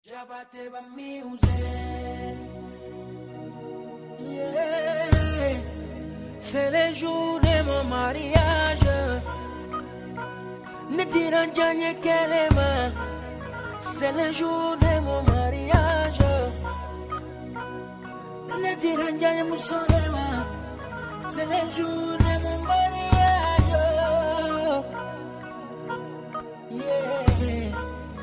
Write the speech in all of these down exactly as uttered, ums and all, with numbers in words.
Jabateba music. Yeah. C'est le jour de mon mariage. Ne diront jamais qu'elle est ma. C'est le jour de mon mariage. Ne diront jamais mon sonema. C'est le jour de mon mariage. Yeah.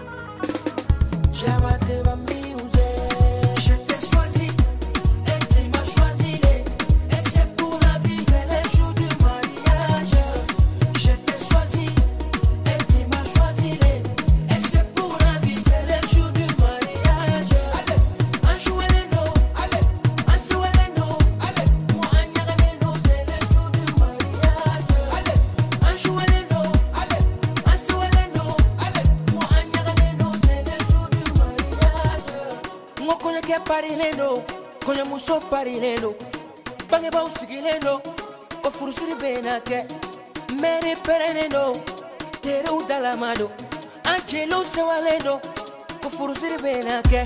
Jabateba music. Je t'ai choisi et tu m'as choisi. Et c'est pour la vie, c'est le jour du mariage. Je t'ai choisi et tu m'as choisi. Et c'est pour la vie, c'est le jour du mariage. Allez, un jouet les no, allez, un souhait les no, allez, moi un yara les no, c'est le jour du mariage. Allez, un jouet les no, allez, un souhait les no, allez, moi un yara les no, c'est le jour du mariage. Moi connais que Paris les no, connais muso Paris les no, bange ba usigi les no, o furusiri benake, mere pere les no, tere udalamado, angelo sewale no, o furusiri benake.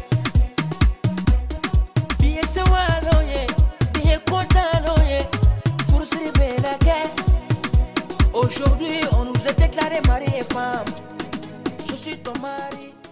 Bien sewalo ye, bien contalo ye, furusiri benake. Aujourd'hui on nous a déclaré mari et femme, je suis ton mari.